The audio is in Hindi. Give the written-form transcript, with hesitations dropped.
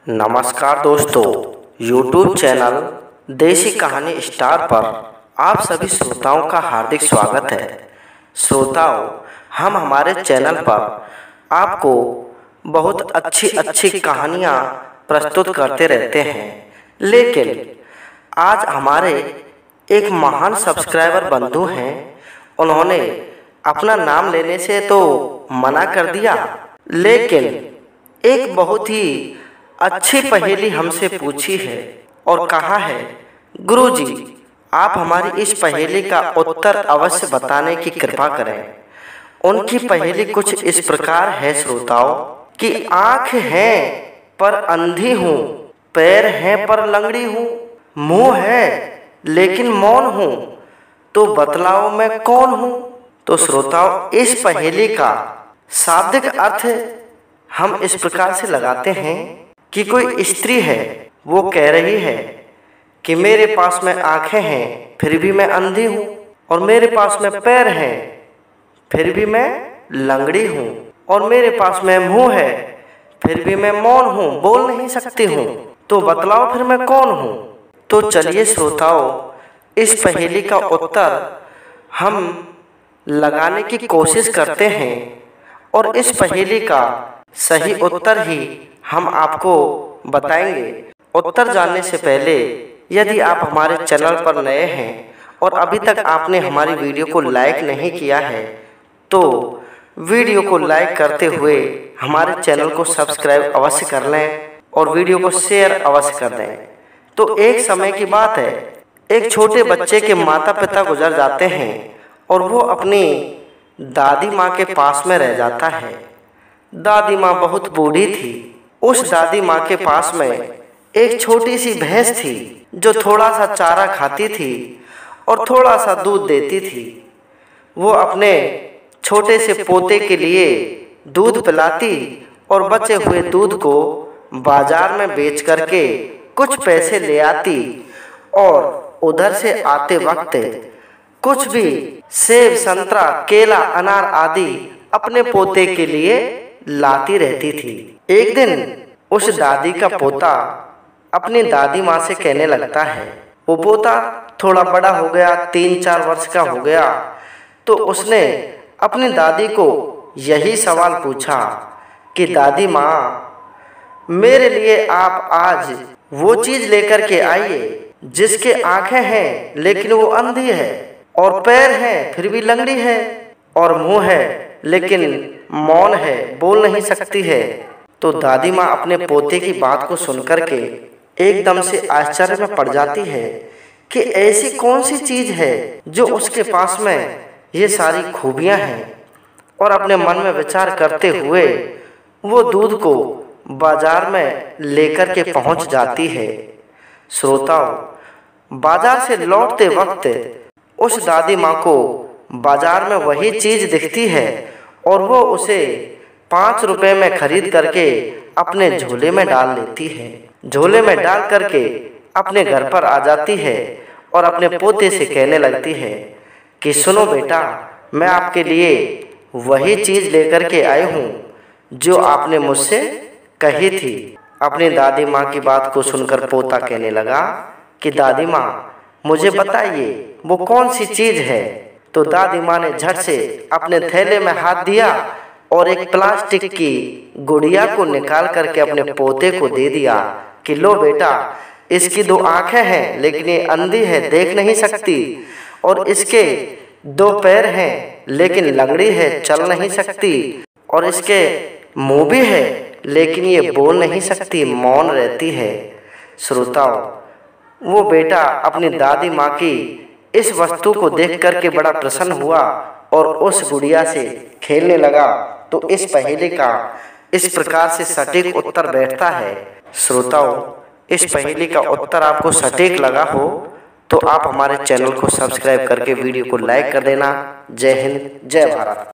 नमस्कार दोस्तों, YouTube चैनल देसी कहानी स्टार पर आप सभी श्रोताओं का हार्दिक स्वागत है। श्रोताओं, हम हमारे चैनल पर आपको बहुत अच्छी कहानियाँ प्रस्तुत करते रहते हैं, लेकिन आज हमारे एक महान सब्सक्राइबर बंधु हैं। उन्होंने अपना नाम लेने से तो मना कर दिया, लेकिन एक बहुत ही अच्छी पहेली हमसे पूछी है और कहा है, गुरुजी आप हमारी इस पहेली का उत्तर अवश्य बताने की कृपा करें। उनकी पहेली कुछ इस प्रकार है श्रोताओं कि आँख है पर अंधी हूँ, पैर हैं पर लंगड़ी हूँ, मुँह है लेकिन मौन हूँ, तो बतलाओ मैं कौन हूँ। तो श्रोताओं, इस पहेली का शाब्दिक अर्थ हम इस प्रकार से लगाते हैं कि कोई स्त्री है, वो कह रही है कि मेरे पास में आंखें हैं फिर भी मैं अंधी हूँ, और मेरे पास में पैर हैं फिर भी मैं लंगड़ी हूँ, और मेरे पास में मुंह है फिर भी मैं मौन हूँ, बोल नहीं सकती हूँ, तो बतलाओ फिर मैं कौन हूँ। तो चलिए श्रोताओं, इस पहेली का उत्तर हम लगाने की कोशिश करते हैं, और इस पहेली का सही उत्तर ही हम आपको बताएंगे। उत्तर जानने से पहले यदि आप हमारे चैनल पर नए हैं और अभी तक आपने हमारी वीडियो को लाइक नहीं किया है, तो वीडियो को लाइक करते हुए हमारे चैनल को सब्सक्राइब अवश्य कर लें और वीडियो को शेयर अवश्य कर दें। तो एक समय की बात है, एक छोटे बच्चे के माता पिता गुजर जाते हैं और वो अपनी दादी माँ के पास में रह जाता है। दादी माँ बहुत बूढ़ी थी। उस दादी माँ के पास में एक छोटी सी भैंस थी जो थोड़ा सा चारा खाती थी और थोड़ा सा दूध देती थी। वो अपने छोटे से पोते के लिए दूध पिलाती और बचे हुए दूध को बाजार में बेच करके कुछ पैसे ले आती, और उधर से आते वक्त कुछ भी सेब, संतरा, केला, अनार आदि अपने पोते के लिए लाती रहती थी। एक दिन उस दादी का पोता अपनी दादी माँ से कहने लगता है, वो पोता थोड़ा बड़ा हो गया, 3-4 वर्ष का हो गया, तो उसने अपनी दादी को यही सवाल पूछा कि दादी माँ, मेरे लिए आप आज वो चीज़ लेकर के आइए जिसके आंखें हैं लेकिन वो अंधी है, और पैर हैं फिर भी लंगड़ी है, और मुंह है लेकिन मौन है, बोल नहीं सकती है। तो दादी माँ अपने पोते की बात को सुनकर के एकदम से आश्चर्य में पड़ जाती है कि ऐसी कौन सी चीज़ है जो उसके पास में ये सारी खूबियाँ हैं, और अपने मन में विचार करते हुए वो दूध को बाजार में लेकर के पहुँच जाती है। श्रोताओं, बाजार से लौटते वक्त उस दादी माँ को बाजार में वही चीज़ दिखती है, और वो उसे 5 रुपए में खरीद करके अपने झोले में डाल लेती है। झोले में डाल करके अपने घर पर आ जाती है और अपने पोते से कहने लगती है कि सुनो बेटा, मैं आपके लिए वही चीज़ लेकर के आई हूँ जो आपने मुझसे कही थी। अपनी दादी माँ की बात को सुनकर पोता कहने लगा कि दादी माँ, मुझे बताइए वो कौन सी चीज़ है। तो दादी माँ ने झट से अपने थैले में हाथ दिया और एक प्लास्टिक की गुड़िया को निकाल करके अपने पोते को दे दिया कि लो बेटा, इसकी 2 आंखें हैं लेकिन ये अंधी है, देख नहीं सकती, और इसके 2 पैर हैं लेकिन लंगड़ी है, चल नहीं सकती, और इसके मुंह भी है लेकिन ये बोल नहीं सकती, मौन रहती है। श्रोताओं, वो बेटा अपनी दादी माँ की इस वस्तु को देख करके बड़ा प्रसन्न हुआ और उस गुड़िया से खेलने लगा। तो इस पहेली का इस प्रकार से सटीक उत्तर बैठता है। श्रोताओं, इस पहेली का उत्तर आपको सटीक लगा हो तो आप हमारे चैनल को सब्सक्राइब करके वीडियो को लाइक कर देना। जय हिंद, जय भारत।